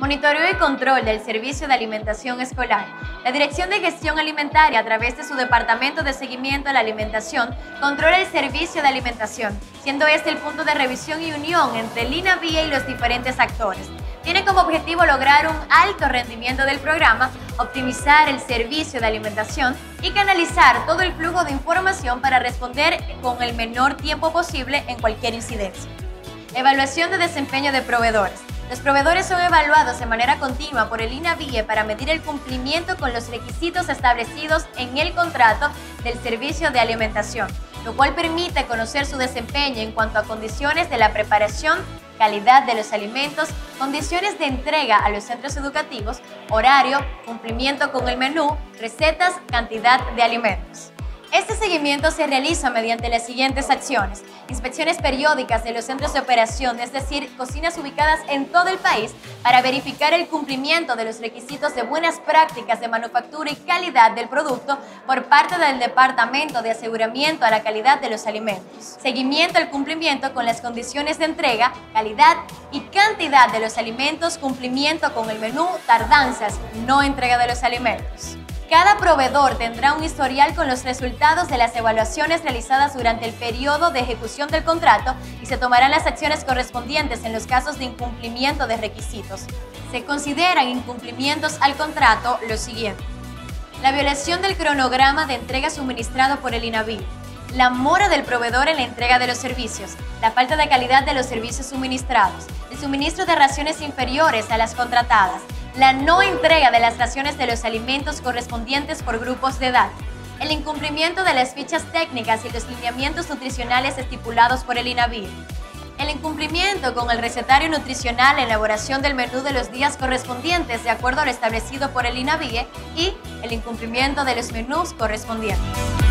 Monitoreo y control del servicio de alimentación escolar. La Dirección de Gestión Alimentaria, a través de su Departamento de Seguimiento a la Alimentación, controla el servicio de alimentación, siendo este el punto de revisión y unión entre el INAVIE y los diferentes actores. Tiene como objetivo lograr un alto rendimiento del programa, optimizar el servicio de alimentación y canalizar todo el flujo de información para responder con el menor tiempo posible en cualquier incidencia. Evaluación de desempeño de proveedores. Los proveedores son evaluados de manera continua por el INAVIE para medir el cumplimiento con los requisitos establecidos en el contrato del servicio de alimentación, lo cual permite conocer su desempeño en cuanto a condiciones de la preparación, calidad de los alimentos, condiciones de entrega a los centros educativos, horario, cumplimiento con el menú, recetas, cantidad de alimentos. Este seguimiento se realiza mediante las siguientes acciones: inspecciones periódicas de los centros de operación, es decir, cocinas ubicadas en todo el país, para verificar el cumplimiento de los requisitos de buenas prácticas de manufactura y calidad del producto por parte del Departamento de Aseguramiento a la Calidad de los Alimentos. Seguimiento al cumplimiento con las condiciones de entrega, calidad y cantidad de los alimentos, cumplimiento con el menú, tardanzas, no entrega de los alimentos. Cada proveedor tendrá un historial con los resultados de las evaluaciones realizadas durante el periodo de ejecución del contrato y se tomarán las acciones correspondientes en los casos de incumplimiento de requisitos. Se consideran incumplimientos al contrato los siguientes: la violación del cronograma de entrega suministrado por el INAVIE, la mora del proveedor en la entrega de los servicios, la falta de calidad de los servicios suministrados, el suministro de raciones inferiores a las contratadas, la no entrega de las raciones de los alimentos correspondientes por grupos de edad, el incumplimiento de las fichas técnicas y los lineamientos nutricionales estipulados por el INAVIE, el incumplimiento con el recetario nutricional en elaboración del menú de los días correspondientes de acuerdo a lo establecido por el INAVIE y el incumplimiento de los menús correspondientes.